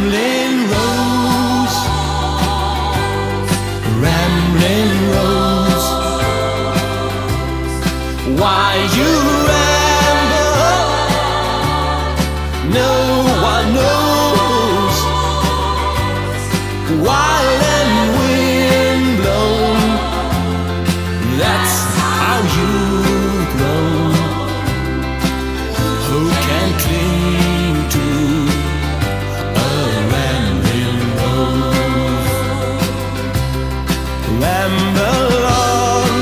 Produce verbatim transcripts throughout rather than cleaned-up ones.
Rambling rose, rambling rose, why you ramble, no one knows. Wild and wind blown, that's how you've grown. Who can cling to a rambling rose? Ramble on,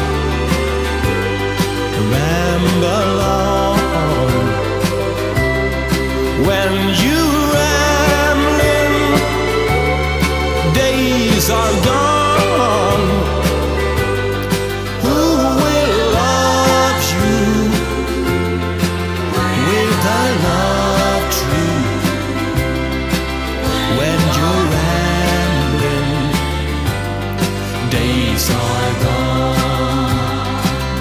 ramble on. When you rambling, days are gone. Who will love you with a love true? When you're rambling, days are gone.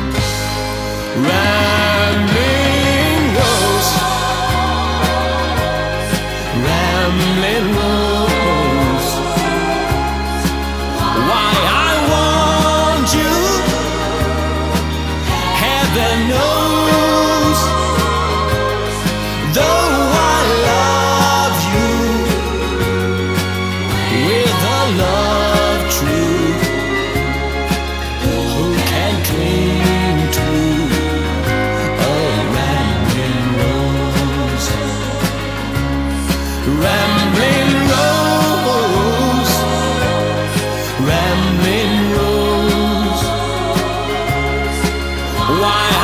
Rambling rose, rambling rose, why I want you, heaven knows. Though I love you with a love true, who can cling to a rambling rose? Rambling rose, rambling rose, why